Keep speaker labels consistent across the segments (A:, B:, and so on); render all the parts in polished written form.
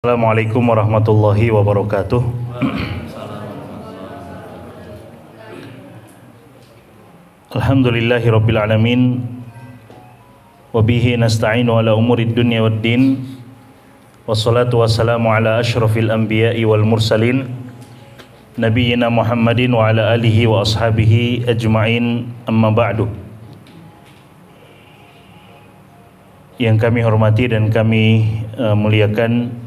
A: Assalamualaikum warahmatullahi wabarakatuh. Alhamdulillahi rabbil alamin. Wabihi nasta'inu ala umurid dunya waddin. Wassalatu wassalamu ala ashrafil anbiya'i wal mursalin, Nabiyyina Muhammadin wa ala alihi wa ashabihi ajma'in, amma ba'du. Yang kami hormati dan kami muliakan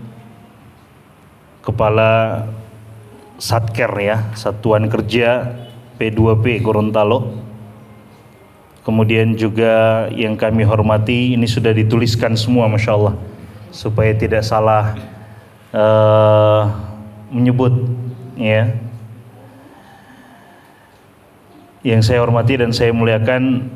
A: Kepala Satker ya, Satuan Kerja P2P Gorontalo. Kemudian juga yang kami hormati, ini sudah dituliskan semua Masya Allah, supaya tidak salah menyebut ya. Yang saya hormati dan saya muliakan,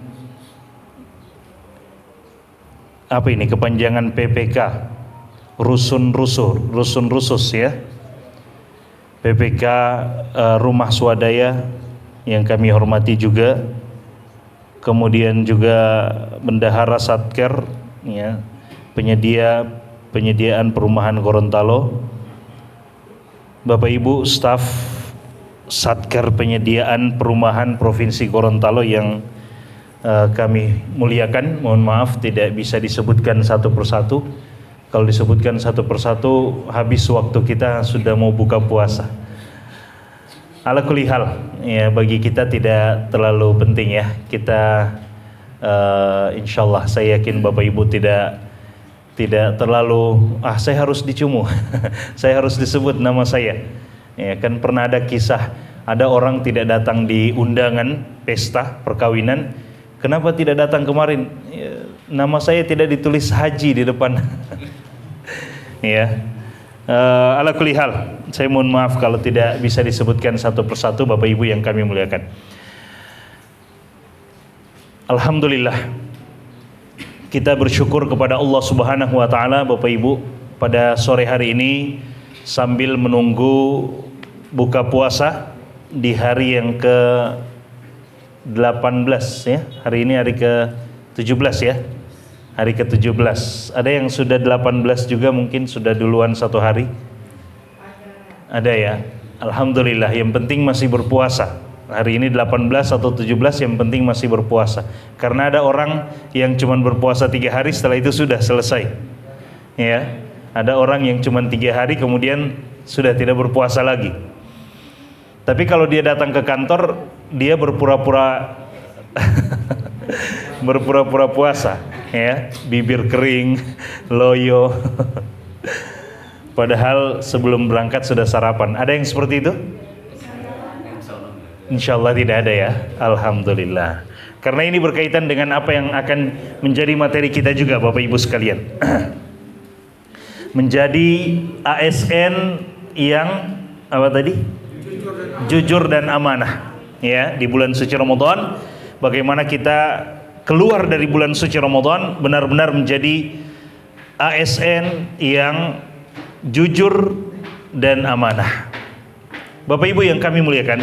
A: apa ini kepanjangan PPK, Rusun Rusus ya, PPK Rumah Swadaya yang kami hormati juga. Kemudian juga Bendahara Satker ya, penyediaan perumahan Gorontalo, Bapak Ibu staf Satker penyediaan perumahan Provinsi Gorontalo yang kami muliakan. Mohon maaf tidak bisa disebutkan satu persatu. Kalau disebutkan satu persatu habis waktu kita, sudah mau buka puasa. Ala kulli hal ya, bagi kita tidak terlalu penting ya. Kita insyaallah saya yakin Bapak Ibu tidak terlalu saya harus dicumu. Saya harus disebut nama saya. Ya kan pernah ada kisah, ada orang tidak datang di undangan pesta perkawinan. Kenapa tidak datang kemarin? Ya, nama saya tidak ditulis haji di depan. Ya, ala kulli hal, saya mohon maaf kalau tidak bisa disebutkan satu persatu Bapak Ibu yang kami muliakan. Alhamdulillah, kita bersyukur kepada Allah Subhanahu wa Ta'ala Bapak Ibu, pada sore hari ini sambil menunggu buka puasa di hari yang ke-18 ya. Hari ini hari ke-17 ya. Hari ke-17, ada yang sudah 18 juga, mungkin sudah duluan satu hari. Ada ya, Alhamdulillah, yang penting masih berpuasa. Hari ini 18 atau 17, yang penting masih berpuasa. Karena ada orang yang cuma berpuasa 3 hari, setelah itu sudah selesai ya. Ada orang yang cuma 3 hari kemudian sudah tidak berpuasa lagi. Tapi kalau dia datang ke kantor, dia berpura-pura berpura-pura puasa ya, bibir kering, loyo. Padahal sebelum berangkat sudah sarapan. Ada yang seperti itu? Insyaallah tidak ada ya. Alhamdulillah. Karena ini berkaitan dengan apa yang akan menjadi materi kita juga Bapak Ibu sekalian. Menjadi ASN yang apa tadi? Jujur dan amanah ya, di bulan suci Ramadan. Bagaimana kita keluar dari bulan suci Ramadan benar-benar menjadi ASN yang jujur dan amanah. Bapak Ibu yang kami muliakan,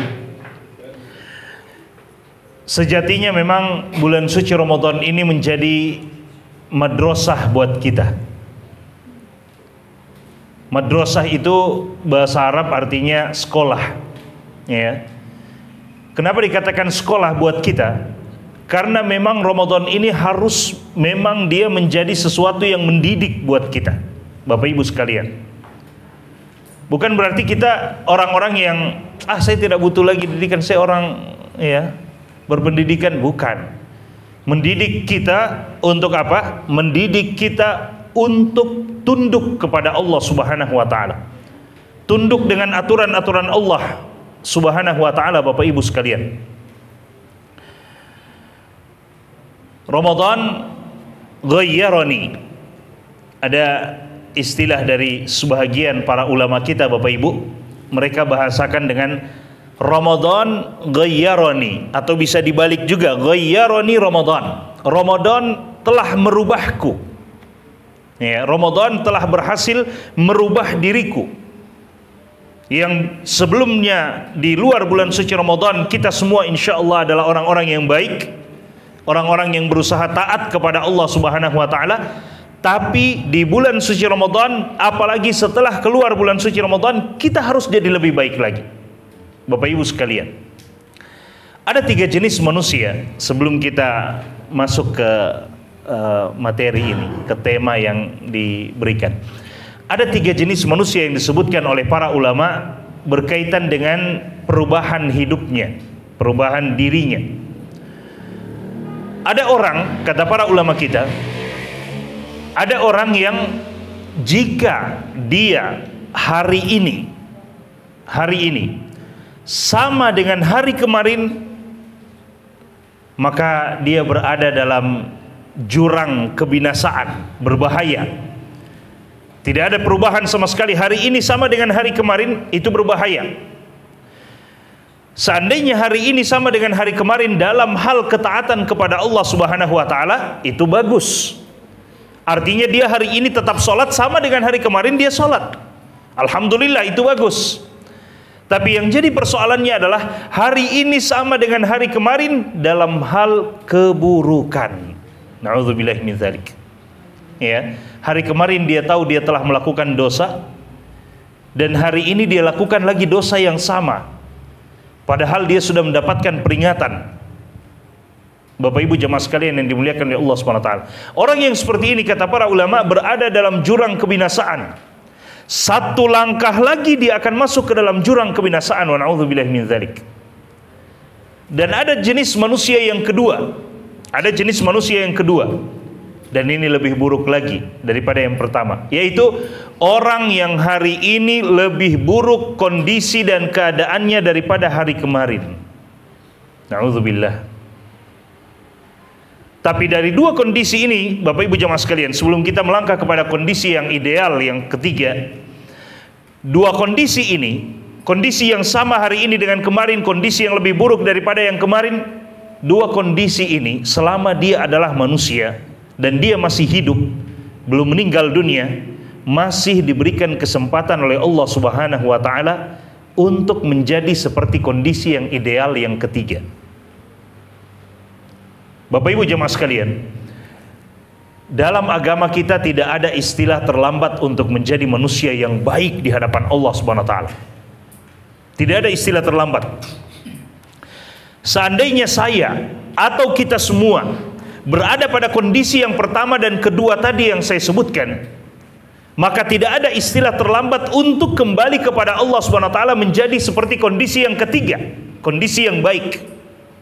A: sejatinya memang bulan suci Ramadan ini menjadi madrasah buat kita. Madrasah itu bahasa Arab artinya sekolah ya. Kenapa dikatakan sekolah buat kita? Karena memang Ramadan ini harus memang dia menjadi sesuatu yang mendidik buat kita Bapak Ibu sekalian. Bukan berarti kita orang-orang yang saya tidak butuh lagi didikan, saya orang ya berpendidikan, bukan. Mendidik kita untuk apa? Mendidik kita untuk tunduk kepada Allah Subhanahu wa Ta'ala. Tunduk dengan aturan-aturan Allah Subhanahu wa Ta'ala Bapak Ibu sekalian. Ramadan ghayyarani. Ada istilah dari sebahagian para ulama kita Bapak Ibu, mereka bahasakan dengan Ramadan ghayyarani, atau bisa dibalik juga, ghayyarani Ramadan. Ramadan telah merubahku. Ya, Ramadan telah berhasil merubah diriku. Yang sebelumnya di luar bulan suci Ramadan kita semua insya Allah adalah orang-orang yang baik, orang-orang yang berusaha taat kepada Allah Subhanahu wa Ta'ala. Tapi di bulan suci Ramadan, apalagi setelah keluar bulan suci Ramadan, kita harus jadi lebih baik lagi. Bapak Ibu sekalian, ada 3 jenis manusia. Sebelum kita masuk ke materi ini, ke tema yang diberikan, ada 3 jenis manusia yang disebutkan oleh para ulama berkaitan dengan perubahan hidupnya, perubahan dirinya. Ada orang, kata para ulama kita, ada orang yang jika dia hari ini sama dengan hari kemarin, maka dia berada dalam jurang kebinasaan, berbahaya. Tidak ada perubahan sama sekali. Hari ini sama dengan hari kemarin, itu berbahaya. Seandainya hari ini sama dengan hari kemarin dalam hal ketaatan kepada Allah Subhanahu wa taala, itu bagus. Artinya dia hari ini tetap sholat sama dengan hari kemarin dia sholat. Alhamdulillah, itu bagus. Tapi yang jadi persoalannya adalah hari ini sama dengan hari kemarin dalam hal keburukan. Na'udzubillahi min dzalik. Ya, hari kemarin dia tahu dia telah melakukan dosa, dan hari ini dia lakukan lagi dosa yang sama, padahal dia sudah mendapatkan peringatan. Bapak Ibu jemaah sekalian yang dimuliakan oleh Allah SWT, orang yang seperti ini kata para ulama berada dalam jurang kebinasaan. Satu langkah lagi dia akan masuk ke dalam jurang kebinasaan. Wa na'udzubillahi min dzalik. Dan ada jenis manusia yang kedua. Ada jenis manusia yang kedua, dan ini lebih buruk lagi daripada yang pertama, yaitu orang yang hari ini lebih buruk kondisi dan keadaannya daripada hari kemarin. Na'udzubillah. Tapi dari 2 kondisi ini, Bapak Ibu jemaah sekalian, sebelum kita melangkah kepada kondisi yang ideal yang ketiga, 2 kondisi ini, kondisi yang sama hari ini dengan kemarin, kondisi yang lebih buruk daripada yang kemarin, 2 kondisi ini selama dia adalah manusia dan dia masih hidup, belum meninggal dunia, masih diberikan kesempatan oleh Allah Subhanahu wa taala untuk menjadi seperti kondisi yang ideal yang ketiga. Bapak Ibu jemaah sekalian, dalam agama kita tidak ada istilah terlambat untuk menjadi manusia yang baik di hadapan Allah Subhanahu wa taala. Tidak ada istilah terlambat. Seandainya saya atau kita semua berada pada kondisi yang pertama dan kedua tadi yang saya sebutkan, maka tidak ada istilah terlambat untuk kembali kepada Allah Subhanahu wa taala menjadi seperti kondisi yang ketiga, kondisi yang baik.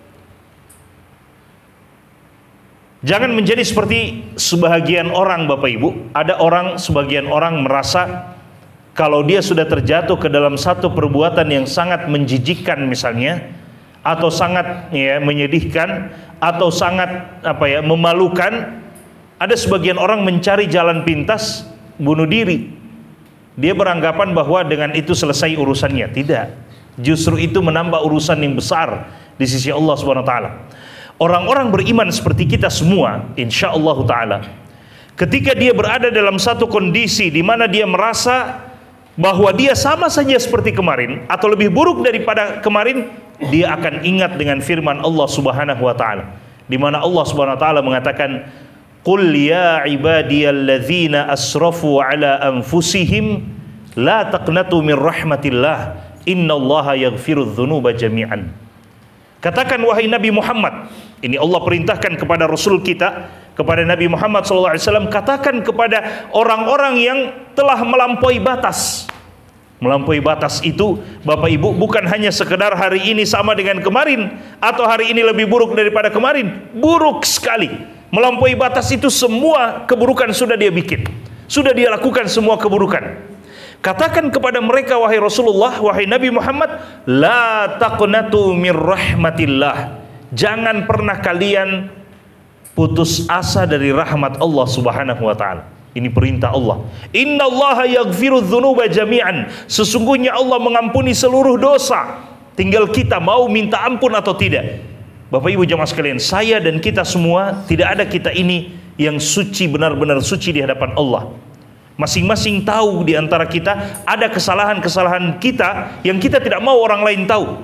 A: Jangan menjadi seperti sebagian orang, Bapak Ibu. Ada orang, sebagian orang merasa kalau dia sudah terjatuh ke dalam satu perbuatan yang sangat menjijikkan misalnya, atau sangat menyedihkan, atau sangat memalukan, ada sebagian orang mencari jalan pintas bunuh diri. Dia beranggapan bahwa dengan itu selesai urusannya. Tidak. Justru itu menambah urusan yang besar di sisi Allah Subhanahu wa taala. Orang-orang beriman seperti kita semua, insyaallah ta'ala, ketika dia berada dalam satu kondisi di mana dia merasa bahwa dia sama saja seperti kemarin atau lebih buruk daripada kemarin, dia akan ingat dengan firman Allah Subhanahu wa ta'ala, di mana Allah Subhanahu wa ta'ala mengatakan, "Qul ya ibadiyalladzina asrafu ala anfusihim la taqnatu min rahmatillah innallaha yaghfirudz dzunuba jami'an." Katakan wahai Nabi Muhammad, ini Allah perintahkan kepada Rasul kita, kepada Nabi Muhammad SAW, katakan kepada orang-orang yang telah melampaui batas. Melampaui batas itu, Bapak Ibu, bukan hanya sekedar hari ini sama dengan kemarin, atau hari ini lebih buruk daripada kemarin. Buruk sekali. Melampaui batas itu semua keburukan sudah dia bikin, sudah dia lakukan semua keburukan. Katakan kepada mereka wahai Rasulullah, wahai Nabi Muhammad, la taqnatu mir rahmatillah. Jangan pernah kalian putus asa dari rahmat Allah Subhanahu wa taala. Ini perintah Allah. Innallaha yaghfirudz dzunuba jami'an. Sesungguhnya Allah mengampuni seluruh dosa. Tinggal kita mau minta ampun atau tidak. Bapak Ibu jemaah sekalian, saya dan kita semua, tidak ada kita ini yang suci, benar-benar suci di hadapan Allah. Masing-masing tahu di antara kita ada kesalahan-kesalahan kita yang kita tidak mau orang lain tahu.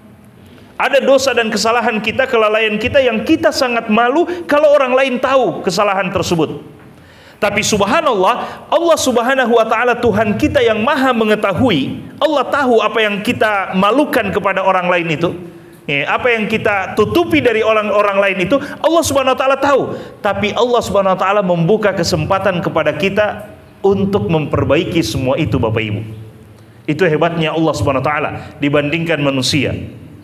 A: Ada dosa dan kesalahan kita, kelalaian kita yang kita sangat malu kalau orang lain tahu kesalahan tersebut. Tapi subhanallah, Allah subhanahu wa ta'ala Tuhan kita yang maha mengetahui. Allah tahu apa yang kita malukan kepada orang lain itu, apa yang kita tutupi dari orang-orang lain itu, Allah subhanahu wa ta'ala tahu. Tapi Allah subhanahu wa ta'ala membuka kesempatan kepada kita untuk memperbaiki semua itu, Bapak Ibu. Itu hebatnya Allah subhanahu wa ta'ala dibandingkan manusia.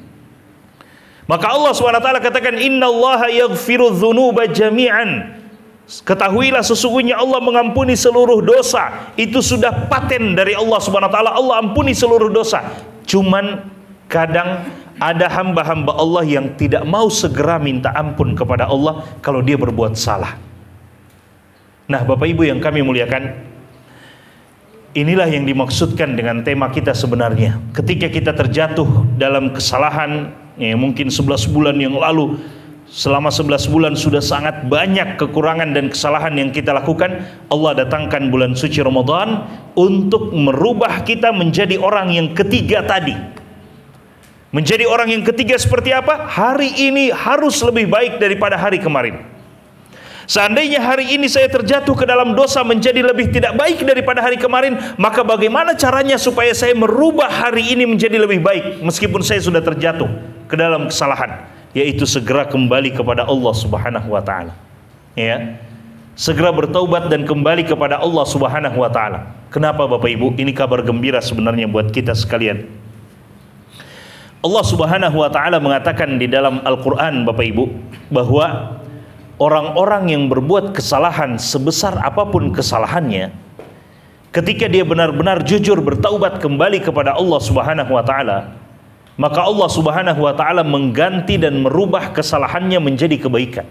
A: Maka Allah subhanahu wa ta'ala katakan, innallaha yaghfiru dzunuba jami'an. Ketahuilah sesungguhnya Allah mengampuni seluruh dosa. Itu sudah paten dari Allah subhanahu wa ta'ala. Allah ampuni seluruh dosa. Cuman kadang ada hamba-hamba Allah yang tidak mau segera minta ampun kepada Allah kalau dia berbuat salah. Nah, Bapak Ibu yang kami muliakan, inilah yang dimaksudkan dengan tema kita sebenarnya. Ketika kita terjatuh dalam kesalahan, mungkin 11 bulan yang lalu, selama 11 bulan sudah sangat banyak kekurangan dan kesalahan yang kita lakukan. Allah datangkan bulan suci Ramadan untuk merubah kita menjadi orang yang ketiga tadi. Menjadi orang yang ketiga seperti apa? Hari ini harus lebih baik daripada hari kemarin. Seandainya hari ini saya terjatuh ke dalam dosa menjadi lebih tidak baik daripada hari kemarin, maka bagaimana caranya supaya saya merubah hari ini menjadi lebih baik meskipun saya sudah terjatuh ke dalam kesalahan? Yaitu segera kembali kepada Allah subhanahu wa ta'ala, ya, segera bertaubat dan kembali kepada Allah subhanahu wa ta'ala. Kenapa Bapak Ibu? Ini kabar gembira sebenarnya buat kita sekalian. Allah subhanahu wa ta'ala mengatakan di dalam Al-Quran, Bapak Ibu, bahwa orang-orang yang berbuat kesalahan sebesar apapun kesalahannya, ketika dia benar-benar jujur bertaubat kembali kepada Allah subhanahu wa ta'ala, maka Allah subhanahu wa ta'ala mengganti dan merubah kesalahannya menjadi kebaikan.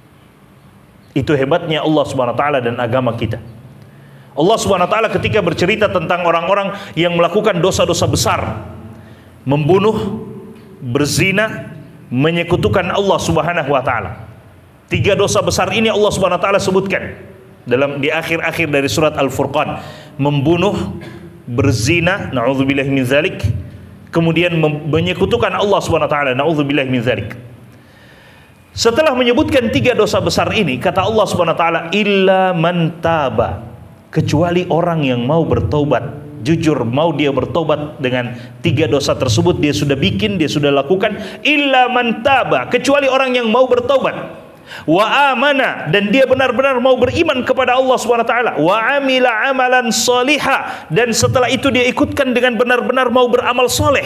A: Itu hebatnya Allah subhanahu wa ta'ala dan agama kita. Allah subhanahu wa ta'ala ketika bercerita tentang orang-orang yang melakukan dosa-dosa besar, membunuh, berzina, menyekutukan Allah subhanahu wa ta'ala. 3 dosa besar ini Allah subhanahu wa ta'ala sebutkan di akhir-akhir dari surat Al-Furqan. Membunuh, berzina, na'udzubillahi min dzalik, kemudian menyekutukan Allah subhanahu wa ta'ala, na'udzubillahi min dzalik. Setelah menyebutkan 3 dosa besar ini, kata Allah subhanahu wa ta'ala, illa man taba, kecuali orang yang mau bertobat, jujur mau dia bertobat dengan 3 dosa tersebut, dia sudah bikin, dia sudah lakukan. Illa man taba, kecuali orang yang mau bertobat, wa amana, dan dia benar-benar mau beriman kepada Allah subhanahu wa ta'ala, wa amila amalan salihah, dan setelah itu dia ikutkan dengan benar-benar mau beramal soleh.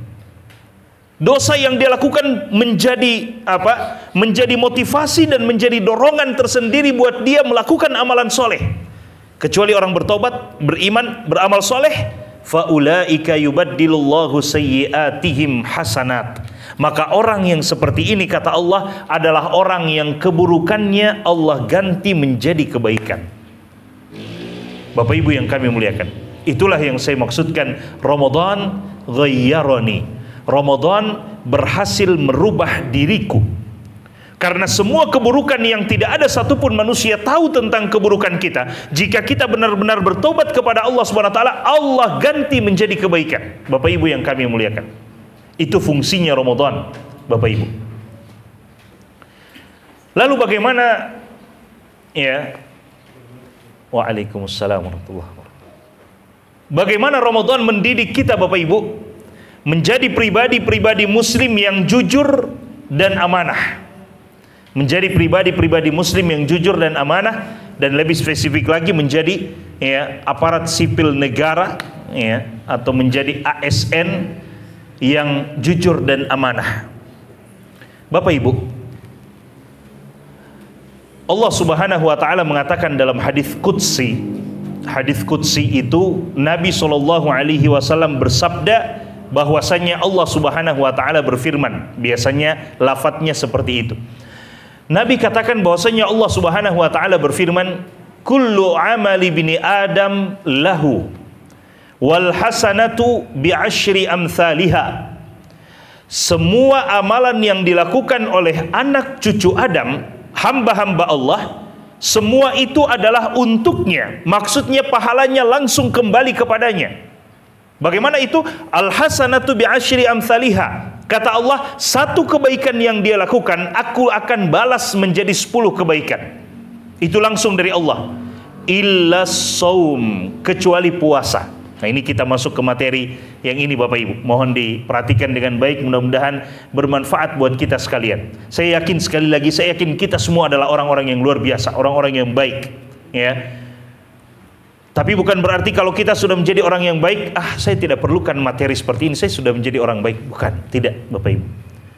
A: Dosa yang dia lakukan menjadi apa? Menjadi motivasi dan menjadi dorongan tersendiri buat dia melakukan amalan soleh. Kecuali orang bertobat, beriman, beramal soleh, faulaika yubaddilullahu sayyiatihim hasanat. Maka orang yang seperti ini, kata Allah, adalah orang yang keburukannya Allah ganti menjadi kebaikan. Bapak Ibu yang kami muliakan, itulah yang saya maksudkan Ramadan ghayyarani. Ramadan berhasil merubah diriku. Karena semua keburukan yang tidak ada satupun manusia tahu tentang keburukan kita, jika kita benar-benar bertobat kepada Allah subhanahu wa ta'ala, Allah ganti menjadi kebaikan. Bapak Ibu yang kami muliakan, itu fungsinya Ramadan, Bapak Ibu. Lalu bagaimana, ya, waalaikumsalam warahmatullahi wabarakatuh, bagaimana Ramadan mendidik kita, Bapak Ibu, menjadi pribadi-pribadi muslim yang jujur dan amanah. Menjadi pribadi-pribadi muslim yang jujur dan amanah, dan lebih spesifik lagi menjadi, ya, aparat sipil negara, ya, atau menjadi ASN yang jujur dan amanah. Bapak Ibu, Allah subhanahu wa ta'ala mengatakan dalam hadis qudsi. Hadis qudsi itu Nabi SAW bersabda bahwasanya Allah subhanahu wa ta'ala berfirman. Biasanya lafadznya seperti itu. Nabi katakan bahwasanya Allah subhanahu wa ta'ala berfirman, kullu amali bini Adam lahu wal hasanatu bi'ashri amthaliha. Semua amalan yang dilakukan oleh anak cucu Adam, hamba-hamba Allah, semua itu adalah untuknya. Maksudnya pahalanya langsung kembali kepadanya. Bagaimana itu? Al hasanatu bi'ashri amthaliha. Kata Allah, satu kebaikan yang dia lakukan, aku akan balas menjadi 10 kebaikan. Itu langsung dari Allah. illa shaum, kecuali puasa. Nah, ini kita masuk ke materi yang ini Bapak Ibu. Mohon diperhatikan dengan baik, mudah-mudahan bermanfaat buat kita sekalian. Saya yakin, sekali lagi saya yakin kita semua adalah orang-orang yang luar biasa, orang-orang yang baik, ya. Tapi bukan berarti kalau kita sudah menjadi orang yang baik, saya tidak perlukan materi seperti ini, saya sudah menjadi orang baik. Bukan, tidak Bapak Ibu.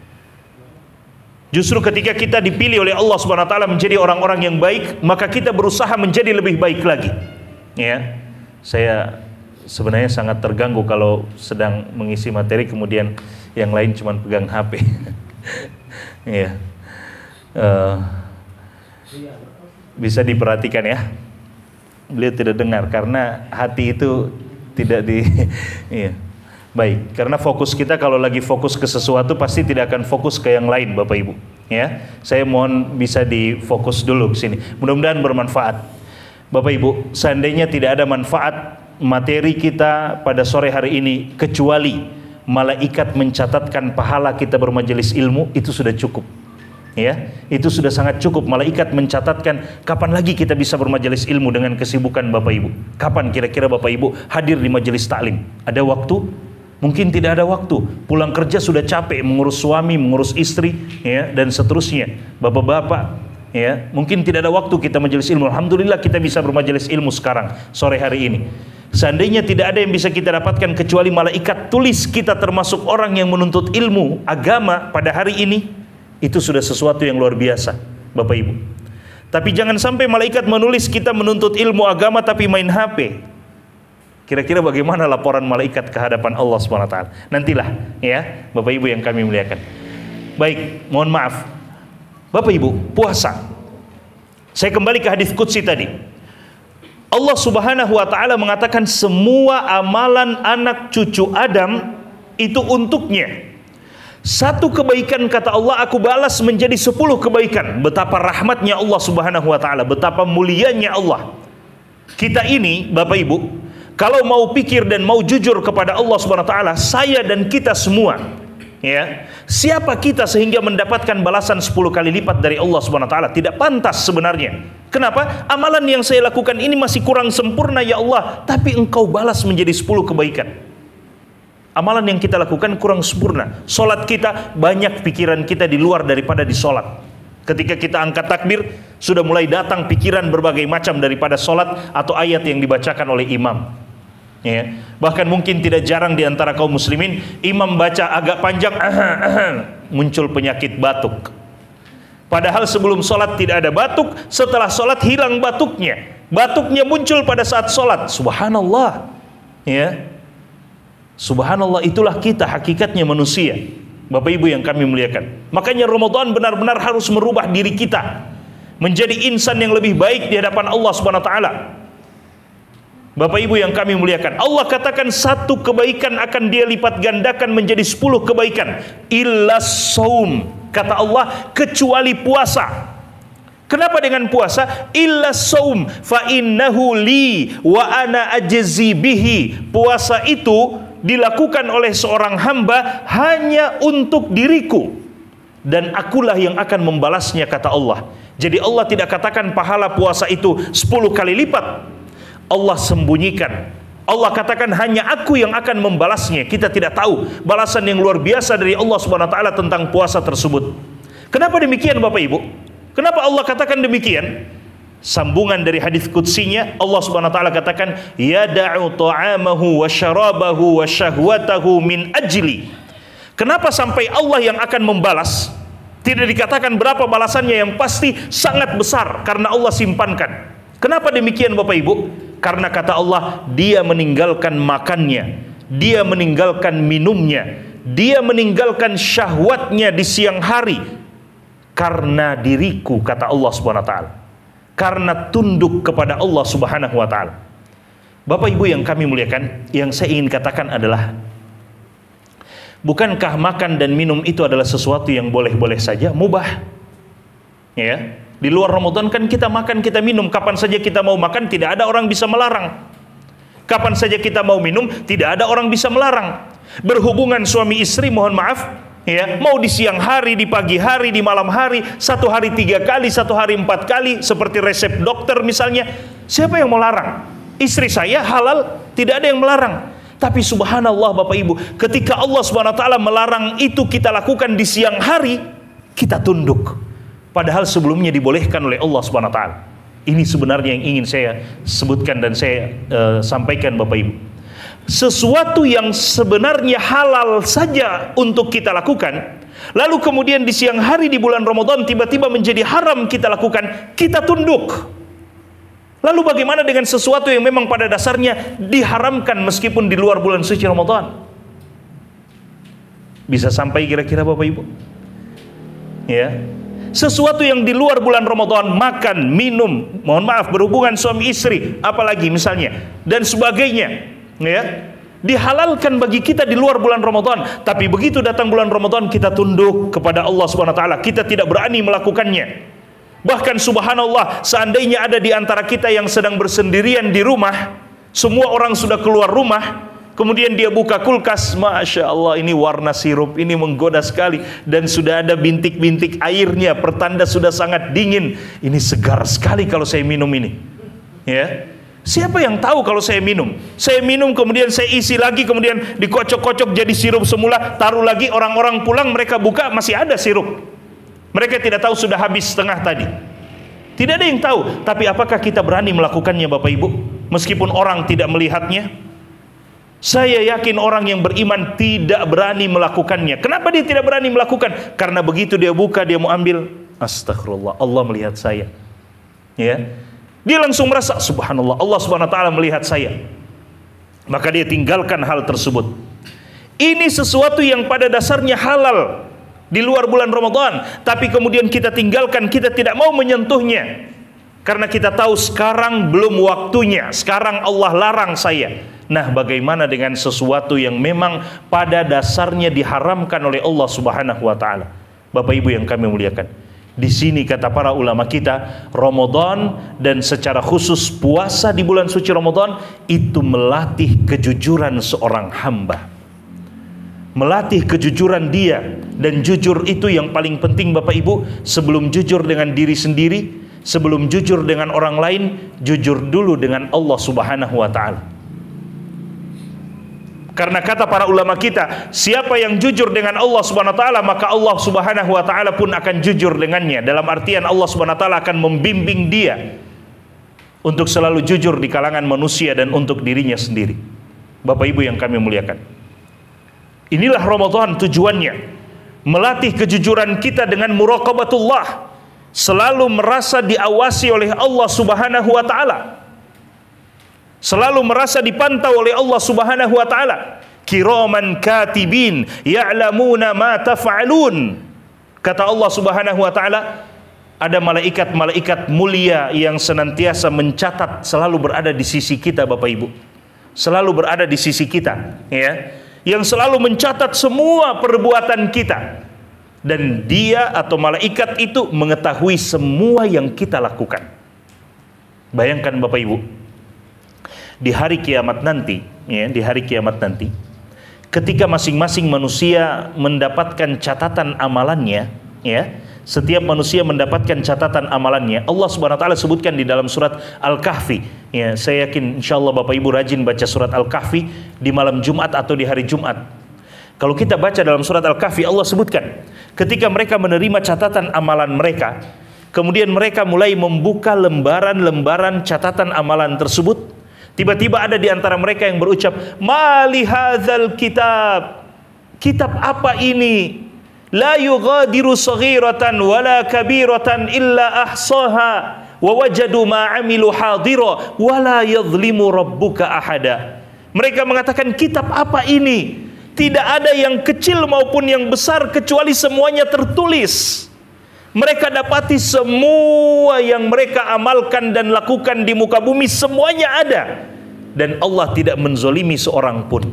A: Justru ketika kita dipilih oleh Allah Subhanahu wa taala menjadi orang-orang yang baik, maka kita berusaha menjadi lebih baik lagi. Ya. Saya sebenarnya sangat terganggu kalau sedang mengisi materi kemudian yang lain cuma pegang HP. Iya. Bisa diperhatikan ya. Beliau tidak dengar karena hati itu tidak di iya. Baik, karena fokus kita kalau lagi fokus ke sesuatu pasti tidak akan fokus ke yang lain Bapak Ibu, ya. Saya mohon bisa difokus dulu ke sini. Mudah-mudahan bermanfaat. Bapak Ibu, seandainya tidak ada manfaat materi kita pada sore hari ini kecuali malaikat mencatatkan pahala kita bermajelis ilmu, itu sudah cukup. Ya, itu sudah sangat cukup. Malaikat mencatatkan kapan lagi kita bisa bermajelis ilmu dengan kesibukan Bapak Ibu. Kapan kira-kira Bapak Ibu hadir di majelis taklim? Ada waktu? Mungkin tidak ada waktu. Pulang kerja sudah capek mengurus suami, mengurus istri, ya, dan seterusnya. Bapak-bapak, ya, mungkin tidak ada waktu kita majelis ilmu. Alhamdulillah kita bisa bermajelis ilmu sekarang sore hari ini. Seandainya tidak ada yang bisa kita dapatkan kecuali malaikat tulis kita termasuk orang yang menuntut ilmu agama pada hari ini, itu sudah sesuatu yang luar biasa Bapak Ibu. Tapi jangan sampai malaikat menulis kita menuntut ilmu agama tapi main HP. Kira-kira bagaimana laporan malaikat ke hadapan Allah SWT? Nantilah, ya, Bapak Ibu yang kami muliakan. Baik, mohon maaf Bapak Ibu, puasa. Saya kembali ke hadis qudsi tadi. Allah Subhanahu wa taala mengatakan semua amalan anak cucu Adam itu untuknya. Satu kebaikan kata Allah aku balas menjadi 10 kebaikan. Betapa rahmatnya Allah Subhanahu wa taala, betapa mulianya Allah. Kita ini Bapak Ibu, kalau mau pikir dan mau jujur kepada Allah Subhanahu wa taala, saya dan kita semua, ya, siapa kita sehingga mendapatkan balasan 10 kali lipat dari Allah Subhanahu wa taala? Tidak pantas sebenarnya. Kenapa? Amalan yang saya lakukan ini masih kurang sempurna ya Allah, tapi Engkau balas menjadi 10 kebaikan. Amalan yang kita lakukan kurang sempurna. Solat kita, banyak pikiran kita di luar daripada di solat. Ketika kita angkat takbir, sudah mulai datang pikiran berbagai macam daripada solat atau ayat yang dibacakan oleh imam. Ya. Bahkan mungkin tidak jarang di antara kaum muslimin, imam baca agak panjang, muncul penyakit batuk. Padahal sebelum solat tidak ada batuk, setelah solat hilang batuknya. Batuknya muncul pada saat solat. Subhanallah. Ya. Subhanallah, itulah kita hakikatnya manusia. Bapak Ibu yang kami muliakan. Makanya Ramadan benar-benar harus merubah diri kita menjadi insan yang lebih baik di hadapan Allah Subhanahu wa taala. Bapak Ibu yang kami muliakan, Allah katakan satu kebaikan akan Dia lipat gandakan menjadi 10 kebaikan. Illa shaum, kata Allah, kecuali puasa. Kenapa dengan puasa? Illa shaum fa innahu li wa ana ajzi bihi. Puasa itu dilakukan oleh seorang hamba hanya untuk diriku dan akulah yang akan membalasnya, kata Allah. Jadi Allah tidak katakan pahala puasa itu 10 kali lipat. Allah sembunyikan. Allah katakan hanya aku yang akan membalasnya. Kita tidak tahu balasan yang luar biasa dari Allah Subhanahu wa taala tentang puasa tersebut. Kenapa demikian Bapak Ibu? Kenapa Allah katakan demikian? Sambungan dari hadis qudsinya, Allah Subhanahu wa taala katakan, yada'u ta'amahu wa syarabahu wa syahwatahu min ajli. Kenapa sampai Allah yang akan membalas? Tidak dikatakan berapa balasannya, yang pasti sangat besar karena Allah simpankan. Kenapa demikian Bapak Ibu? Karena kata Allah, Dia meninggalkan makannya, Dia meninggalkan minumnya, Dia meninggalkan syahwatnya di siang hari karena diriku, kata Allah Subhanahu wa taala. Karena tunduk kepada Allah Subhanahu wa taala. Bapak Ibu yang kami muliakan, yang saya ingin katakan adalah, bukankah makan dan minum itu adalah sesuatu yang boleh-boleh saja, mubah? Ya, di luar Ramadan kan kita makan, kita minum, kapan saja kita mau makan, tidak ada orang bisa melarang. Kapan saja kita mau minum, tidak ada orang bisa melarang. Berhubungan suami istri, mohon maaf, ya, mau di siang hari, di pagi hari, di malam hari, satu hari 3 kali, satu hari 4 kali, seperti resep dokter misalnya, Siapa yang melarang? Istri saya halal, tidak ada yang melarang. Tapi subhanallah Bapak Ibu, ketika Allah Subhanahu wa taala melarang itu kita lakukan di siang hari, kita tunduk. Padahal sebelumnya dibolehkan oleh Allah Subhanahu wa taala. Ini sebenarnya yang ingin saya sebutkan dan saya sampaikan Bapak Ibu. Sesuatu yang sebenarnya halal saja untuk kita lakukan, lalu kemudian di siang hari di bulan Ramadan tiba-tiba menjadi haram kita lakukan, kita tunduk. Lalu bagaimana dengan sesuatu yang memang pada dasarnya diharamkan meskipun di luar bulan suci Ramadan? Bisa sampai kira-kira Bapak Ibu? Ya. Sesuatu yang di luar bulan Ramadan, makan, minum, mohon maaf, berhubungan suami istri, apalagi misalnya, dan sebagainya, ya, dihalalkan bagi kita di luar bulan Ramadan. Tapi begitu datang bulan Ramadan, kita tunduk kepada Allah Subhanahu wa taala, kita tidak berani melakukannya. Bahkan subhanallah, seandainya ada di antara kita yang sedang bersendirian di rumah, semua orang sudah keluar rumah, kemudian dia buka kulkas, Masya Allah, ini warna sirup, ini menggoda sekali, dan sudah ada bintik-bintik airnya, pertanda sudah sangat dingin. Ini segar sekali kalau saya minum ini. Ya, siapa yang tahu kalau saya minum? Saya minum, kemudian saya isi lagi, kemudian dikocok-kocok jadi sirup semula, taruh lagi, orang-orang pulang, mereka buka, masih ada sirup. Mereka tidak tahu sudah habis setengah tadi. Tidak ada yang tahu. Tapi apakah kita berani melakukannya Bapak Ibu? Meskipun orang tidak melihatnya. Saya yakin orang yang beriman tidak berani melakukannya. Kenapa dia tidak berani melakukan? Karena begitu dia buka, dia mau ambil, astagfirullah, Allah melihat saya. Ya, dia langsung merasa, subhanallah, Allah Subhanahu wa taala melihat saya. Maka dia tinggalkan hal tersebut. Ini sesuatu yang pada dasarnya halal di luar bulan Ramadan, tapi kemudian kita tinggalkan, kita tidak mau menyentuhnya karena kita tahu sekarang belum waktunya, sekarang Allah larang saya. Nah, bagaimana dengan sesuatu yang memang pada dasarnya diharamkan oleh Allah Subhanahu wa taala? Bapak Ibu yang kami muliakan, di sini kata para ulama kita, Ramadan dan secara khusus puasa di bulan suci Ramadan itu melatih kejujuran seorang hamba. Melatih kejujuran dia, dan jujur itu yang paling penting Bapak Ibu. Sebelum jujur dengan diri sendiri, sebelum jujur dengan orang lain, jujur dulu dengan Allah Subhanahu wa taala. Karena kata para ulama kita, siapa yang jujur dengan Allah Subhanahu wa taala, maka Allah Subhanahu wa taala pun akan jujur dengannya. Dalam artian Allah Subhanahu wa taala akan membimbing dia untuk selalu jujur di kalangan manusia dan untuk dirinya sendiri. Bapak Ibu yang kami muliakan, inilah Ramadan tujuannya, melatih kejujuran kita dengan muraqabatullah, selalu merasa diawasi oleh Allah Subhanahu wa taala, selalu merasa dipantau oleh Allah Subhanahu wa taala. Kiraman katibin ya'lamuna ma taf'alun. Kata Allah Subhanahu wa taala, ada malaikat-malaikat mulia yang senantiasa mencatat, selalu berada di sisi kita Bapak Ibu. Selalu berada di sisi kita, ya. Yang selalu mencatat semua perbuatan kita, dan dia atau malaikat itu mengetahui semua yang kita lakukan. Bayangkan Bapak Ibu, di hari kiamat nanti, ya, di hari kiamat nanti, ketika masing-masing manusia mendapatkan catatan amalannya, ya, setiap manusia mendapatkan catatan amalannya. Allah Subhanahu wa taala sebutkan di dalam surat Al-Kahfi. Ya, saya yakin insyaallah Bapak Ibu rajin baca surat Al-Kahfi di malam Jumat atau di hari Jumat. Kalau kita baca dalam surat Al-Kahfi, Allah sebutkan ketika mereka menerima catatan amalan mereka, kemudian mereka mulai membuka lembaran-lembaran catatan amalan tersebut. Tiba-tiba ada di antara mereka yang berucap, "Ma li hadzal kitab?" Kitab apa ini? La yughadiru saghiratan wala kabiratan illa ahsaha wa wajadu ma amilu hadira wala yadhlimu rabbuka ahada. Mereka mengatakan, kitab apa ini? Tidak ada yang kecil maupun yang besar kecuali semuanya tertulis. Mereka dapati semua yang mereka amalkan dan lakukan di muka bumi, semuanya ada. Dan Allah tidak menzolimi seorang pun.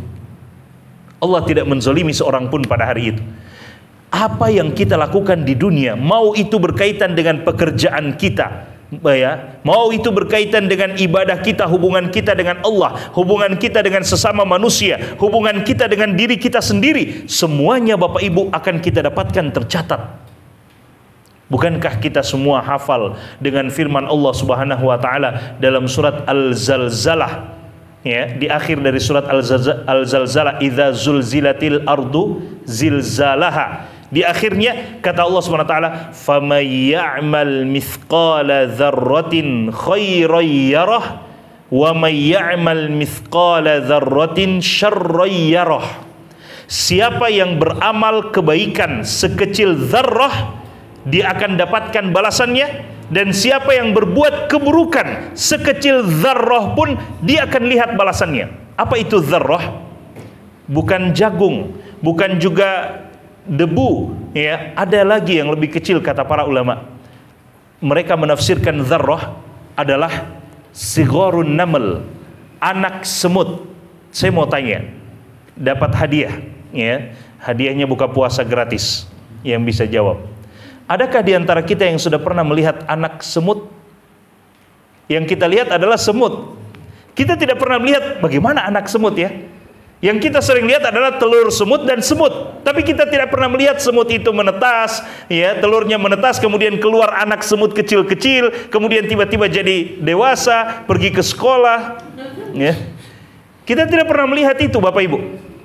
A: Allah tidak menzolimi seorang pun pada hari itu. Apa yang kita lakukan di dunia, mau itu berkaitan dengan pekerjaan kita, ya, mau itu berkaitan dengan ibadah kita, hubungan kita dengan Allah, hubungan kita dengan sesama manusia, hubungan kita dengan diri kita sendiri, semuanya Bapak Ibu akan kita dapatkan tercatat. Bukankah kita semua hafal dengan firman Allah Subhanahu wa taala dalam surat Al-Zalzalah, ya, di akhir dari surat Al-Zalzalah, idza zulzilatil ardu zilzalaha. Di akhirnya kata Allah Subhanahu wa taala, "Famay ya'mal mithqala dzarratin khairan yarah wa may ya'mal mithqala dzarratin syarran yarah." Siapa yang beramal kebaikan sekecil dzarrah, dia akan dapatkan balasannya, dan siapa yang berbuat keburukan sekecil dzarrah pun dia akan lihat balasannya. Apa itu dzarrah? Bukan jagung, bukan juga debu, ya. Ada lagi yang lebih kecil kata para ulama. Mereka menafsirkan dzarrah adalah sigharun naml, anak semut. Saya mau tanya, dapat hadiah, ya. Hadiahnya buka puasa gratis. Yang bisa jawab, adakah di antara kita yang sudah pernah melihat anak semut? Yang kita lihat adalah semut. Kita tidak pernah melihat bagaimana anak semut, ya. Yang kita sering lihat adalah telur semut dan semut. Tapi kita tidak pernah melihat semut itu menetas, ya, telurnya menetas, kemudian keluar anak semut kecil-kecil, kemudian tiba-tiba jadi dewasa, pergi ke sekolah, ya. Kita tidak pernah melihat itu, Bapak Ibu.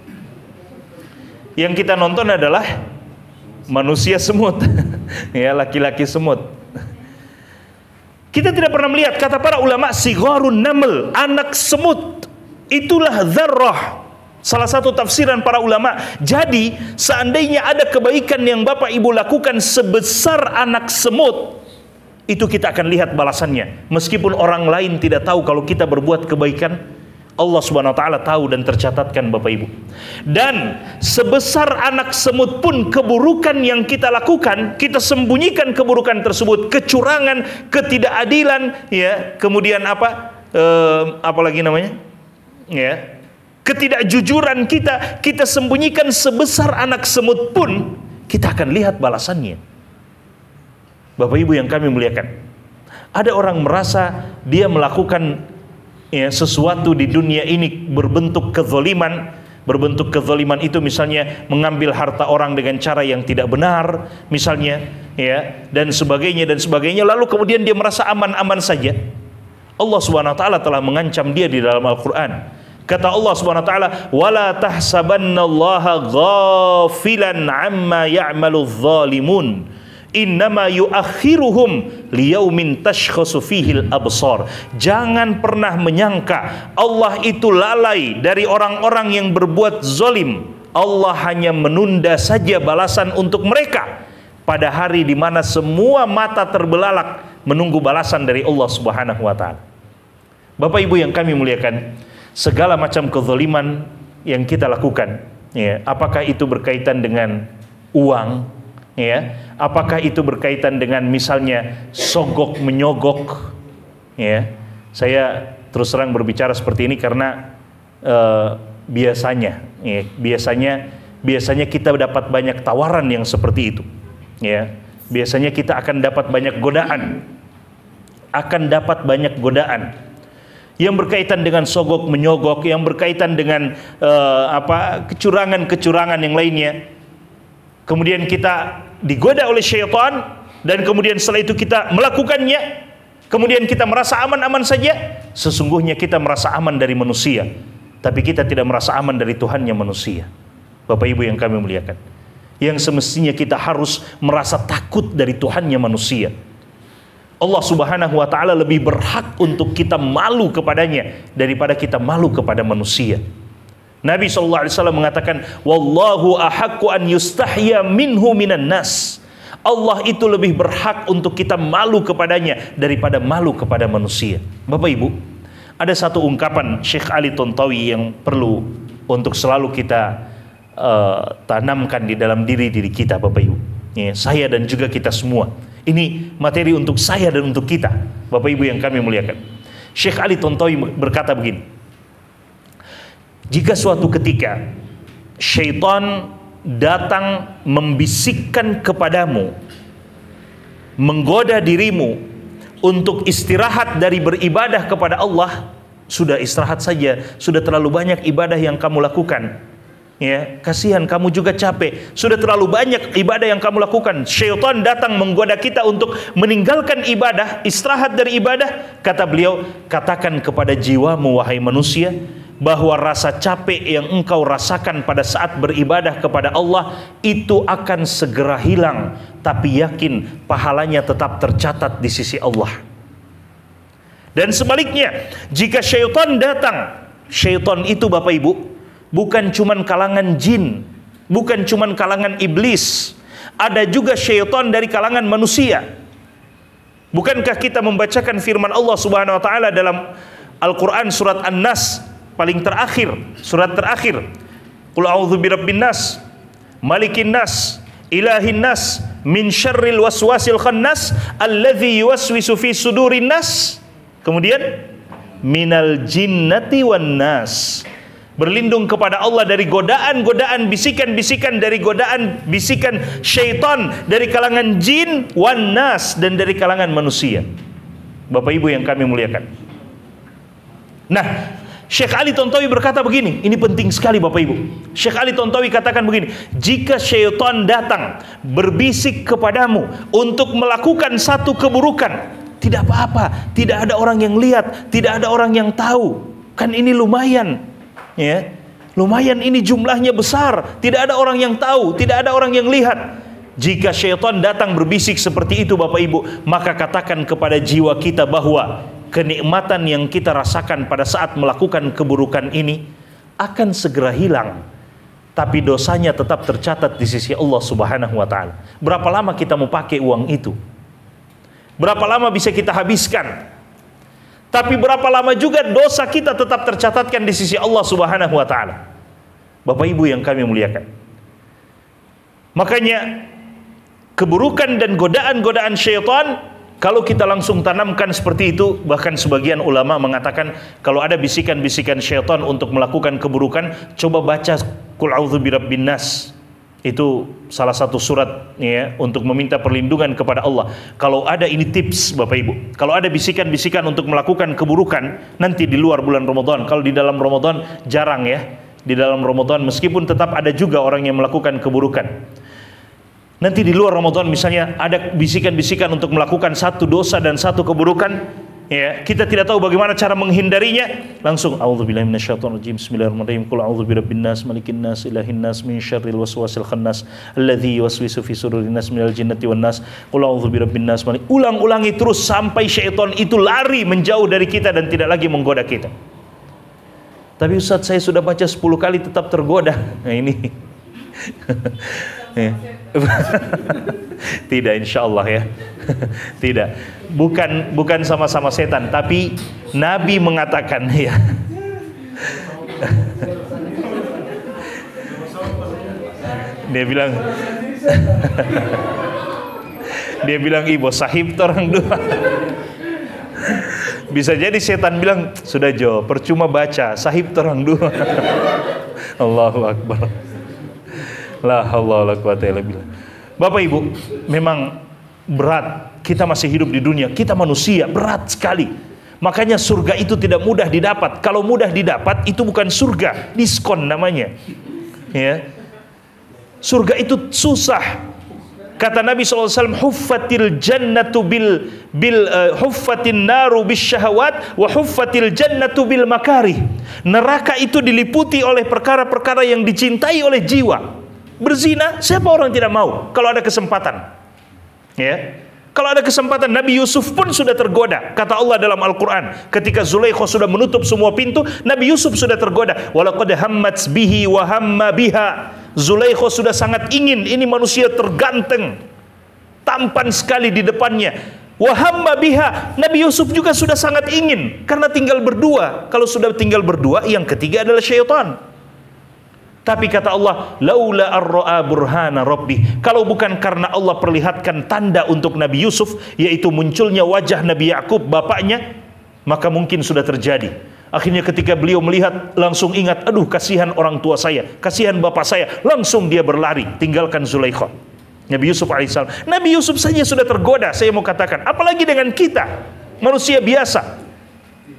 A: Yang kita nonton adalah manusia semut, ya, laki-laki semut. Kita tidak pernah melihat, kata para ulama, sigharun naml, anak semut, itulah dzarrah. Salah satu tafsiran para ulama. Jadi seandainya ada kebaikan yang Bapak Ibu lakukan sebesar anak semut, itu kita akan lihat balasannya. Meskipun orang lain tidak tahu kalau kita berbuat kebaikan, Allah Subhanahu wa taala tahu dan tercatatkan, Bapak Ibu. Dan sebesar anak semut pun keburukan yang kita lakukan, kita sembunyikan keburukan tersebut, kecurangan, ketidakadilan, ya, kemudian apa lagi namanya? Ya, ketidakjujuran kita sembunyikan sebesar anak semut pun kita akan lihat balasannya. Bapak Ibu yang kami muliakan, ada orang merasa dia melakukan, ya, sesuatu di dunia ini berbentuk kezaliman. Berbentuk kezaliman itu misalnya mengambil harta orang dengan cara yang tidak benar, misalnya, ya, dan sebagainya dan sebagainya, lalu kemudian dia merasa aman-aman saja. Allah Subhanahu wa taala telah mengancam dia di dalam Al-Qur'an. Kata Allah Subhanahu wa taala, "Wala tahsabannallaha ghafilan 'amma ya'maludz zalimun. Innama yuakhiruhum liyaumin tashkhasu fihil absar." Jangan pernah menyangka Allah itu lalai dari orang-orang yang berbuat zalim. Allah hanya menunda saja balasan untuk mereka pada hari di mana semua mata terbelalak menunggu balasan dari Allah Subhanahu wa taala. Bapak Ibu yang kami muliakan, segala macam kezaliman yang kita lakukan, ya, apakah itu berkaitan dengan uang, ya, apakah itu berkaitan dengan misalnya sogok menyogok, ya. Saya terus terang berbicara seperti ini karena biasanya, ya, biasanya kita dapat banyak tawaran yang seperti itu, ya. Biasanya kita akan dapat banyak godaan, yang berkaitan dengan sogok menyogok, yang berkaitan dengan kecurangan-kecurangan yang lainnya. Kemudian kita digoda oleh syaitan, dan kemudian setelah itu kita melakukannya, kemudian kita merasa aman-aman saja. Sesungguhnya kita merasa aman dari manusia, tapi kita tidak merasa aman dari Tuhannya manusia. Bapak Ibu yang kami muliakan, yang semestinya kita harus merasa takut dari Tuhannya manusia. Allah Subhanahu wa taala lebih berhak untuk kita malu kepadanya daripada kita malu kepada manusia. Nabi SAW mengatakan, "Wallahu ahaqqu an yustahya minhu minan nas." Allah itu lebih berhak untuk kita malu kepadanya daripada malu kepada manusia. Bapak Ibu, ada satu ungkapan Syekh Ali Tontowi yang perlu untuk selalu kita tanamkan di dalam diri kita, Bapak Ibu, ya, saya dan juga kita semua. Ini materi untuk saya dan untuk kita, Bapak Ibu yang kami muliakan. Syekh Ali Tontowi berkata begini, jika suatu ketika syaitan datang membisikkan kepadamu, menggoda dirimu untuk istirahat dari beribadah kepada Allah, sudah istirahat saja, sudah terlalu banyak ibadah yang kamu lakukan, Ya, kasihan kamu juga capek. Sudah terlalu banyak ibadah yang kamu lakukan. Syaitan datang menggoda kita untuk meninggalkan ibadah, istirahat dari ibadah. Kata beliau, katakan kepada jiwamu wahai manusia, bahwa rasa capek yang engkau rasakan pada saat beribadah kepada Allah itu akan segera hilang, tapi yakin pahalanya tetap tercatat di sisi Allah. Dan sebaliknya, jika syaitan datang, syaitan itu Bapak Ibu bukan cuman kalangan jin, bukan cuman kalangan iblis, ada juga syaitan dari kalangan manusia. Bukankah kita membacakan firman Allah Subhanahu wa taala dalam Al-Qur'an surat An-Nas paling terakhir, surat terakhir, Qul a'udzu birabbin nas, malikin nas, ilahin nas, min syarril waswasil khannas, alladzi yuwaswisu fi sudurin nas. Kemudian minal jinnati wan nas. Berlindung kepada Allah dari godaan-godaan, bisikan-bisikan, dari godaan bisikan syaitan dari kalangan jin, wan nas, dan dari kalangan manusia. Bapak Ibu yang kami muliakan. Nah, Syekh Ali Tontowi berkata begini, ini penting sekali Bapak Ibu. Syekh Ali Tontowi katakan begini, jika syaitan datang berbisik kepadamu untuk melakukan satu keburukan, tidak apa-apa, tidak ada orang yang lihat, tidak ada orang yang tahu, kan ini lumayan. Ya, lumayan, ini jumlahnya besar, tidak ada orang yang tahu, tidak ada orang yang lihat. Jika syaitan datang berbisik seperti itu Bapak Ibu, maka katakan kepada jiwa kita bahwa kenikmatan yang kita rasakan pada saat melakukan keburukan ini akan segera hilang, tapi dosanya tetap tercatat di sisi Allah Subhanahu wa taala. Berapa lama kita mau pakai uang itu? Berapa lama bisa kita habiskan? Tapi berapa lama juga dosa kita tetap tercatatkan di sisi Allah Subhanahu wa taala. Bapak Ibu yang kami muliakan. Makanya keburukan dan godaan-godaan syaitan, kalau kita langsung tanamkan seperti itu, bahkan sebagian ulama mengatakan kalau ada bisikan-bisikan syaitan untuk melakukan keburukan, coba baca Qul a'udzu birabbin nas. Itu salah satu surat ya, untuk meminta perlindungan kepada Allah. Kalau ada, ini tips Bapak Ibu, kalau ada bisikan-bisikan untuk melakukan keburukan nanti di luar bulan Ramadan, kalau di dalam Ramadan jarang ya, di dalam Ramadan meskipun tetap ada juga orang yang melakukan keburukan. Nanti di luar Ramadan misalnya ada bisikan-bisikan untuk melakukan satu dosa dan satu keburukan, ya, kita tidak tahu bagaimana cara menghindarinya, langsung a'udzubillahi minasyaitonirrajim, bismillahirrahmanirrahim, qul a'udzu birabbin nas, malikin nas, ilahin nas, min syarril waswasil khannas, alladzi yuwaswisu fi sudurin nas, minal jinnati wan nas, qul a'udzu birabbin nas. Ulang-ulangi terus sampai syaitan itu lari menjauh dari kita dan tidak lagi menggoda kita. Tapi Ustaz, saya sudah baca 10 kali tetap tergoda. Nah ini tidak, insya Allah ya. Tidak, bukan sama-sama setan, tapi Nabi mengatakan ya. Dia bilang ibu sahib orang dua. Bisa jadi setan bilang, sudah Jo, percuma baca, sahib orang dua. Allahu Akbar. La haula wala quwata illa billah. Bapak Ibu, memang berat. Kita masih hidup di dunia, kita manusia, berat sekali. Makanya surga itu tidak mudah didapat. Kalau mudah didapat, itu bukan surga, diskon namanya. Ya. Surga itu susah. Kata Nabi SAW, huffatil jannatu huffatin naru bisyahawat wa huffatil jannatu bil makarih. Neraka itu diliputi oleh perkara-perkara yang dicintai oleh jiwa. Berzina, siapa orang tidak mau kalau ada kesempatan? Ya. Kalau ada kesempatan, Nabi Yusuf pun sudah tergoda. Kata Allah dalam Al-Quran, ketika Zulaikha sudah menutup semua pintu, Nabi Yusuf sudah tergoda. Walaqad hammat bihi wa hamma biha. Zulaikha sudah sangat ingin, ini manusia terganteng, tampan sekali di depannya. Wa hamma biha. Nabi Yusuf juga sudah sangat ingin, karena tinggal berdua. Kalau sudah tinggal berdua, yang ketiga adalah syaitan. Tapi kata Allah, laula ar-ra'a burhana rabbih, kalau bukan karena Allah perlihatkan tanda untuk Nabi Yusuf, yaitu munculnya wajah Nabi Yakub bapaknya, maka mungkin sudah terjadi. Akhirnya ketika beliau melihat, langsung ingat, aduh kasihan orang tua saya, kasihan bapak saya, langsung dia berlari tinggalkan Zulaikha. Nabi Yusuf alaihissalam. Nabi Yusuf saja sudah tergoda, saya mau katakan, apalagi dengan kita manusia biasa.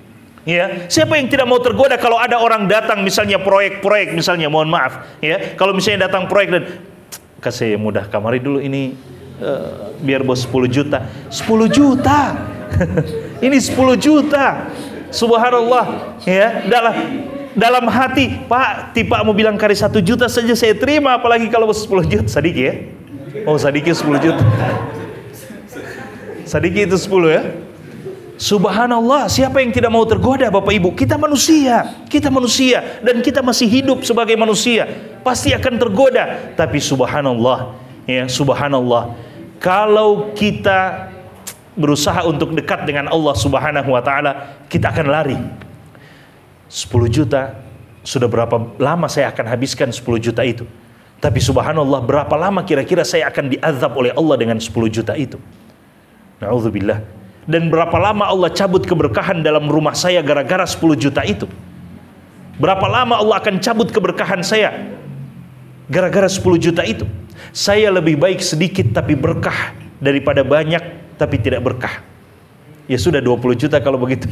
A: Ya, siapa yang tidak mau tergoda kalau ada orang datang misalnya proyek-proyek misalnya, mohon maaf ya, kalau misalnya datang proyek dan kasih mudah kamari dulu ini biar bos 10 juta. 10 juta. Ini 10 juta. Subhanallah ya, dalam hati, Pak, tipe mau bilang kari 1 juta saja saya terima, apalagi kalau 10 juta. Sadiki ya? Oh, sadiki 10 juta. Sadiki itu 10 ya. Subhanallah, siapa yang tidak mau tergoda Bapak Ibu? Kita manusia dan kita masih hidup sebagai manusia, pasti akan tergoda. Tapi subhanallah, ya subhanallah, kalau kita berusaha untuk dekat dengan Allah Subhanahu wa taala, kita akan lari. 10 juta, sudah berapa lama saya akan habiskan 10 juta itu? Tapi subhanallah, berapa lama kira-kira saya akan diazab oleh Allah dengan 10 juta itu? Na'udzubillah. Dan berapa lama Allah cabut keberkahan dalam rumah saya gara-gara 10 juta itu? Berapa lama Allah akan cabut keberkahan saya gara-gara 10 juta itu? Saya lebih baik sedikit tapi berkah daripada banyak tapi tidak berkah. Ya sudah 20 juta kalau begitu.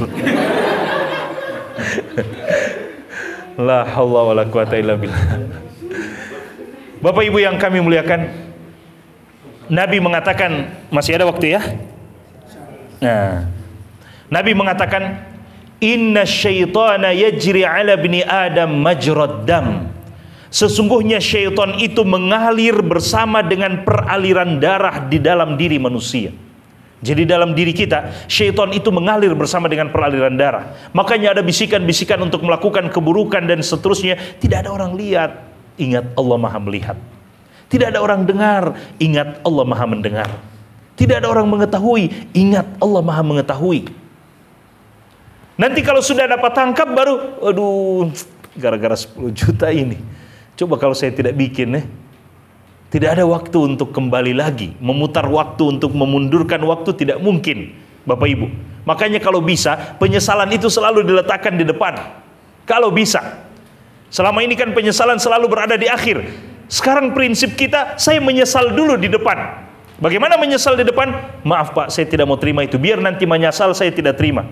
A: La haula wala quwata illa billah. Bapak Ibu yang kami muliakan, Nabi mengatakan, masih ada waktu ya? Nah, Nabi mengatakan, inna syaitana yajri ala bni Adam majrad dam. Sesungguhnya syaitan itu mengalir bersama dengan peraliran darah di dalam diri manusia. Jadi dalam diri kita, syaitan itu mengalir bersama dengan peraliran darah. Makanya ada bisikan-bisikan untuk melakukan keburukan dan seterusnya. Tidak ada orang lihat, ingat Allah Maha melihat. Tidak ada orang dengar, ingat Allah Maha mendengar. Tidak ada orang mengetahui, ingat Allah Maha mengetahui. Nanti kalau sudah dapat tangkap baru, aduh, gara-gara 10 juta ini. Coba kalau saya tidak bikin tidak ada waktu untuk kembali lagi. Memutar waktu untuk memundurkan waktu tidak mungkin, Bapak Ibu. Makanya kalau bisa, penyesalan itu selalu diletakkan di depan. Kalau bisa. Selama ini kan penyesalan selalu berada di akhir. Sekarang prinsip kita, saya menyesal dulu di depan. Bagaimana menyesal di depan? Maaf Pak, saya tidak mau terima itu. Biar nanti menyesal saya tidak terima.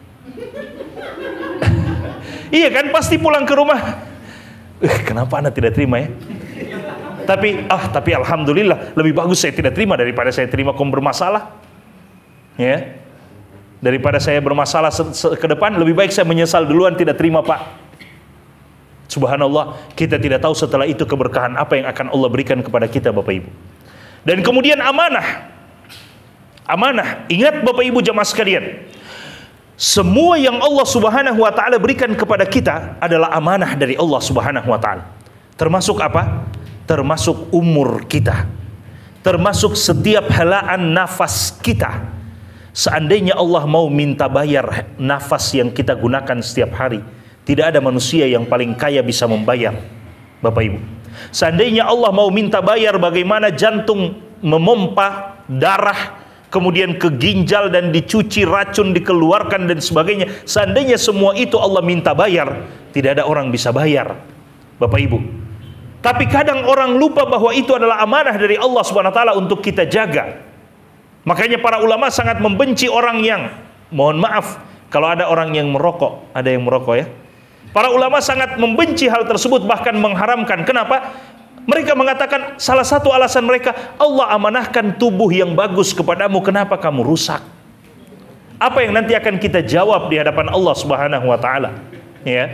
A: Iya kan, pasti pulang ke rumah. Kenapa Anda tidak terima ya? Tapi alhamdulillah, lebih bagus saya tidak terima daripada saya terima kaum bermasalah. Ya. Daripada saya bermasalah ke depan, lebih baik saya menyesal duluan tidak terima Pak. Subhanallah, kita tidak tahu setelah itu keberkahan apa yang akan Allah berikan kepada kita Bapak Ibu. Dan kemudian amanah. Amanah, ingat Bapak Ibu jamaah sekalian, semua yang Allah Subhanahu wa taala berikan kepada kita adalah amanah dari Allah Subhanahu wa taala. Termasuk apa? Termasuk umur kita. Termasuk setiap helaan nafas kita. Seandainya Allah mau minta bayar nafas yang kita gunakan setiap hari, tidak ada manusia yang paling kaya bisa membayar, Bapak Ibu. Seandainya Allah mau minta bayar bagaimana jantung memompa darah kemudian ke ginjal dan dicuci, racun dikeluarkan dan sebagainya, seandainya semua itu Allah minta bayar, tidak ada orang bisa bayar, Bapak Ibu. Tapi kadang orang lupa bahwa itu adalah amanah dari Allah Subhanahu wa taala untuk kita jaga. Makanya para ulama sangat membenci orang yang, mohon maaf, kalau ada orang yang merokok, ada yang merokok ya. Para ulama sangat membenci hal tersebut, bahkan mengharamkan. Kenapa? Mereka mengatakan salah satu alasan mereka, Allah amanahkan tubuh yang bagus kepadamu, kenapa kamu rusak? Apa yang nanti akan kita jawab di hadapan Allah Subhanahu wa taala? Ya.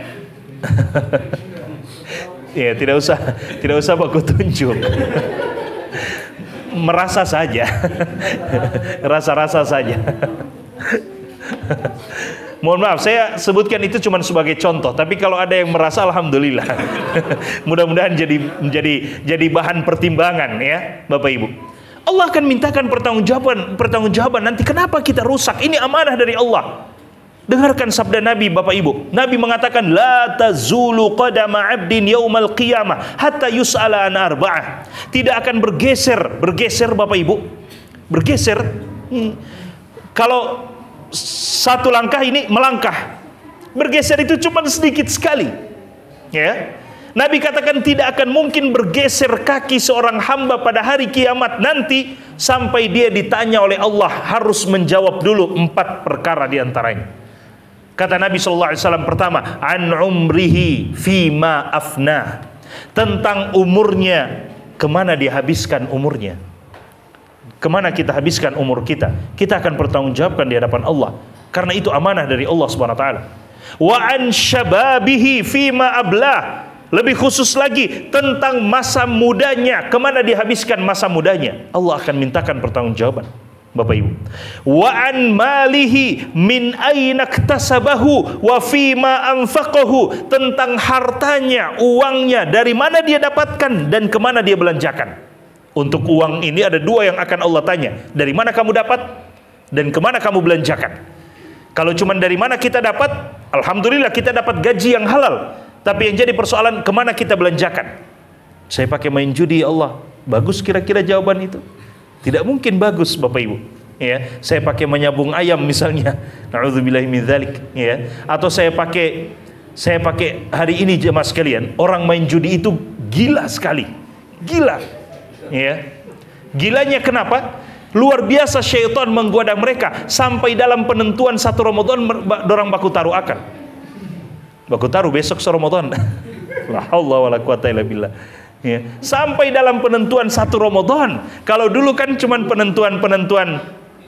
A: Ya, tidak usah aku tunjuk. Merasa saja. Rasa-rasa saja. Mohon maaf, saya sebutkan itu cuma sebagai contoh. Tapi kalau ada yang merasa, alhamdulillah. Mudah-mudahan jadi bahan pertimbangan ya, Bapak Ibu. Allah akan mintakan pertanggungjawaban nanti kenapa kita rusak. Ini amanah dari Allah. Dengarkan sabda Nabi, Bapak Ibu. Nabi mengatakan, la tazulu qadama 'abdin yaumal qiyamah hatta yus'ala an arba'ah. Tidak akan bergeser Bapak Ibu. Bergeser. Kalau satu langkah ini melangkah, bergeser itu cuma sedikit sekali ya. Nabi katakan tidak akan mungkin bergeser kaki seorang hamba pada hari kiamat nanti sampai dia ditanya oleh Allah, harus menjawab dulu 4 perkara diantaranya. Kata Nabi SAW pertama, an umrihi fima afnah, tentang umurnya, kemana dia habiskan umurnya. Kemana kita habiskan umur kita, kita akan bertanggungjawabkan di hadapan Allah, karena itu amanah dari Allah Subhanahu wa taala. Wa an syababihi fima ablah, lebih khusus lagi tentang masa mudanya, kemana dia habiskan masa mudanya. Allah akan mintakan pertanggungjawaban, Bapak Ibu. Wa an malihi min aina iktasabahu wa fima anfaqahu, tentang hartanya, uangnya, dari mana dia dapatkan dan kemana dia belanjakan. Untuk uang ini ada dua yang akan Allah tanya, dari mana kamu dapat dan kemana kamu belanjakan. Kalau cuma dari mana kita dapat, alhamdulillah kita dapat gaji yang halal. Tapi yang jadi persoalan, kemana kita belanjakan. Saya pakai main judi, ya Allah, bagus kira-kira jawaban itu? Tidak mungkin bagus, Bapak Ibu. Ya, saya pakai menyabung ayam misalnya, na'udzubillahi min dzalik, ya. Atau saya pakai hari ini jemaah sekalian, orang main judi itu gila sekali, gila. Ya, gilanya kenapa? Luar biasa syaitan menggoda mereka sampai dalam penentuan 1 Ramadan dorang baku taruh akan. Baku taruh besok Ramadan. La haula wala quwata illa billah. Ya, sampai dalam penentuan 1 Ramadan. Kalau dulu kan cuman penentuan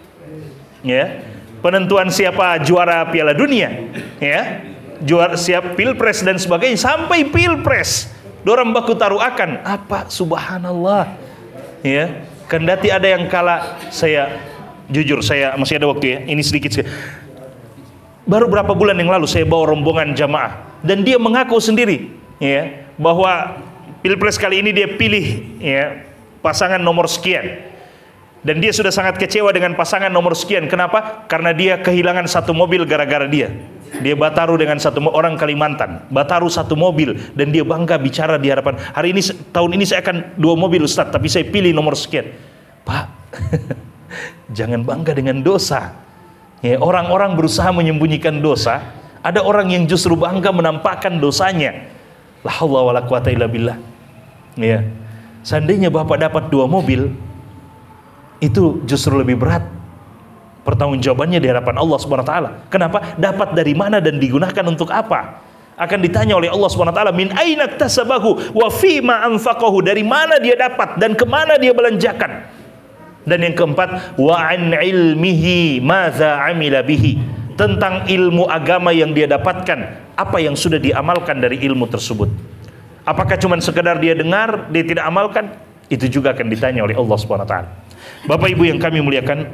A: ya, penentuan siapa juara Piala Dunia, ya. Juara siap Pilpres dan sebagainya, sampai Pilpres dorang baku taruh akan. Apa subhanallah. Ya, kendati ada yang kalah, saya jujur, saya masih ada waktu ya, ini sedikit. Baru berapa bulan yang lalu saya bawa rombongan jamaah, dan dia mengaku sendiri, ya, bahwa Pilpres kali ini dia pilih, ya, pasangan nomor sekian, dan dia sudah sangat kecewa dengan pasangan nomor sekian. Kenapa? Karena dia kehilangan 1 mobil gara-gara dia. Dia bataru dengan orang Kalimantan, bataru 1 mobil, dan dia bangga bicara di hadapan, hari ini, tahun ini saya akan 2 mobil Ustaz, tapi saya pilih nomor sekian. Pak, jangan bangga dengan dosa. Ya, orang-orang berusaha menyembunyikan dosa, ada orang yang justru bangga menampakkan dosanya. La haula wala quwata illa billah. Ya, seandainya Bapak dapat 2 mobil, itu justru lebih berat pertanggungjawabannya di hadapan Allah Subhanahu wa taala. Kenapa? Dapat dari mana dan digunakan untuk apa? Akan ditanya oleh Allah Subhanahu wa taala, min aina iktasabahu wa fima anfaqahu, dari mana dia dapat dan kemana dia belanjakan. Dan yang keempat, wa an ilmihi madza amila bihi, tentang ilmu agama yang dia dapatkan, apa yang sudah diamalkan dari ilmu tersebut. Apakah cuma sekedar dia dengar, dia tidak amalkan? Itu juga akan ditanya oleh Allah Subhanahu wa taala. Bapak Ibu yang kami muliakan,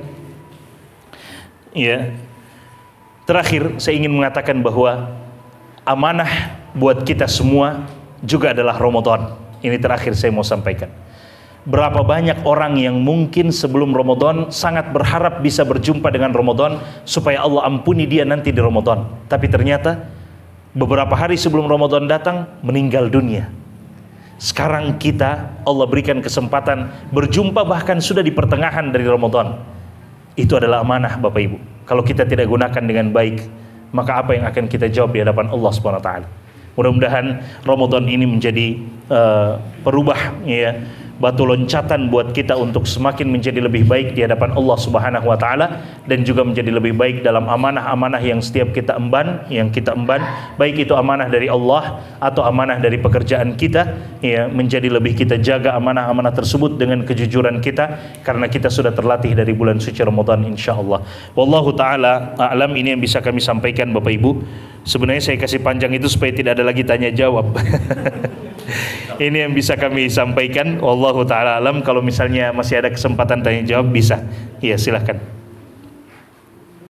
A: ya, terakhir saya ingin mengatakan bahwa amanah buat kita semua juga adalah Ramadan. Ini terakhir saya mau sampaikan. Berapa banyak orang yang mungkin sebelum Ramadan sangat berharap bisa berjumpa dengan Ramadan supaya Allah ampuni dia nanti di Ramadan. Tapi ternyata beberapa hari sebelum Ramadan datang meninggal dunia. Sekarang kita Allah berikan kesempatan berjumpa bahkan sudah di pertengahan dari Ramadan. Itu adalah amanah Bapak Ibu. Kalau kita tidak gunakan dengan baik, maka apa yang akan kita jawab di hadapan Allah Subhanahu wa taala. Mudah-mudahan Ramadan ini menjadi perubah, ya, batu loncatan buat kita untuk semakin menjadi lebih baik di hadapan Allah Subhanahu wa taala, dan juga menjadi lebih baik dalam amanah-amanah yang setiap kita emban, baik itu amanah dari Allah atau amanah dari pekerjaan kita, ya, menjadi lebih kita jaga amanah-amanah tersebut dengan kejujuran kita, karena kita sudah terlatih dari bulan suci Ramadan insyaallah. Wallahu taala a'lam. Ini yang bisa kami sampaikan Bapak Ibu. Sebenarnya saya kasih panjang itu supaya tidak ada lagi tanya jawab. Ini yang bisa kami sampaikan. Wallahu ta'ala alam. Kalau misalnya masih ada kesempatan tanya jawab, bisa. Ya, silahkan.